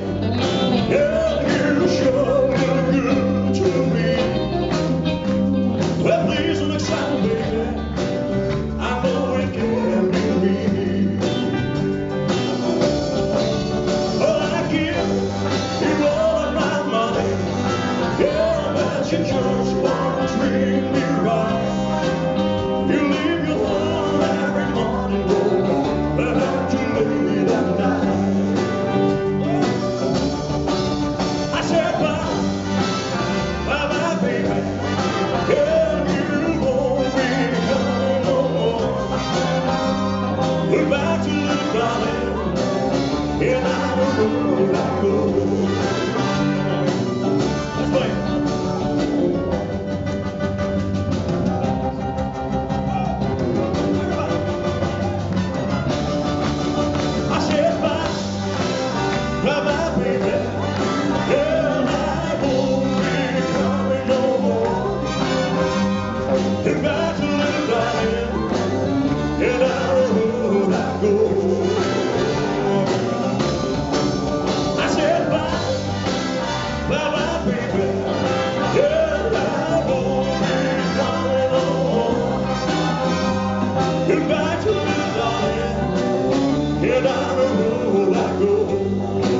Yeah, you sure look good to me. Well, please don't excite me, baby. I know it can be me. Oh, I give you all of my money. Yeah, but you just won't treat me right. You leave your home every morning, but I'm too late at night. I said bye, bye bye baby. Yeah, you won't be coming no more. Goodbye to little darling, and I don't know where I go. Let's play. I said bye, bye bye baby. Yeah, I won't be coming no more. Goodbye to little darling, and I don't know where I go. I said bye, bye bye baby. Yeah, I won't be coming no more. Goodbye to little darling, and I don't know where I go.